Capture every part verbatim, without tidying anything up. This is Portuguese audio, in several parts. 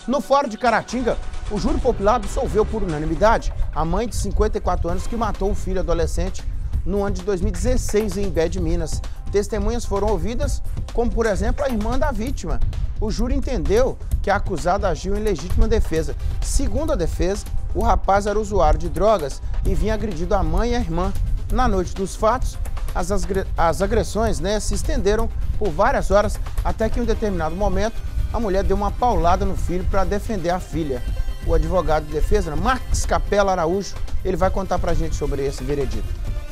No Fórum de Caratinga, o júri popular absolveu por unanimidade a mãe de cinquenta e quatro anos que matou o filho adolescente no ano de dois mil e dezesseis em Imbé de Minas. Testemunhas foram ouvidas, como por exemplo a irmã da vítima. O júri entendeu que a acusada agiu em legítima defesa. Segundo a defesa, o rapaz era usuário de drogas e vinha agredindo a mãe e a irmã. Na noite dos fatos, as, as agressões né, se estenderam por várias horas, até que em um determinado momento a mulher deu uma paulada no filho para defender a filha. O advogado de defesa, Marcos Capela Araújo, ele vai contar para a gente sobre esse veredito.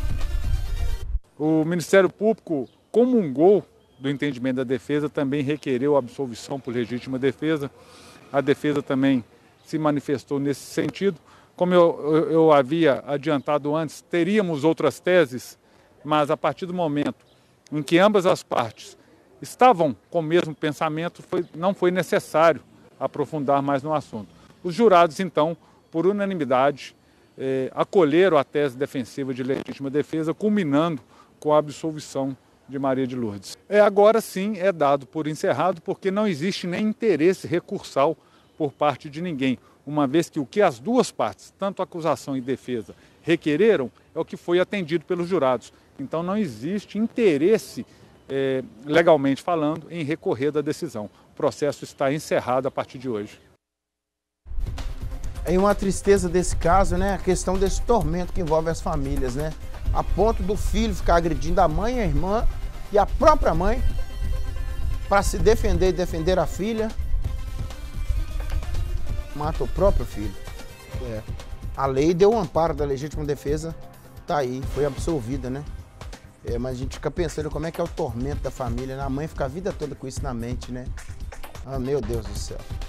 O Ministério Público comungou do entendimento da defesa, também requereu a absolvição por legítima defesa. A defesa também se manifestou nesse sentido. Como eu, eu, eu havia adiantado antes, teríamos outras teses, mas a partir do momento em que ambas as partes estavam com o mesmo pensamento, foi, não foi necessário aprofundar mais no assunto. Os jurados, então, por unanimidade, eh, acolheram a tese defensiva de legítima defesa, culminando com a absolvição de Maria de Lourdes. É, agora sim é dado por encerrado, porque não existe nem interesse recursal por parte de ninguém, uma vez que o que as duas partes, tanto acusação e defesa, requereram, é o que foi atendido pelos jurados. Então não existe interesse, é, legalmente falando, em recorrer da decisão. O processo está encerrado a partir de hoje. É uma tristeza desse caso, né? A questão desse tormento que envolve as famílias, né? A ponto do filho ficar agredindo a mãe, a irmã e a própria mãe para se defender e defender a filha. Mata o próprio filho. É. A lei deu um amparo da legítima defesa, tá aí, foi absolvida, né? É, mas a gente fica pensando como é que é o tormento da família, né? A mãe fica a vida toda com isso na mente, né? Ah, meu Deus do céu.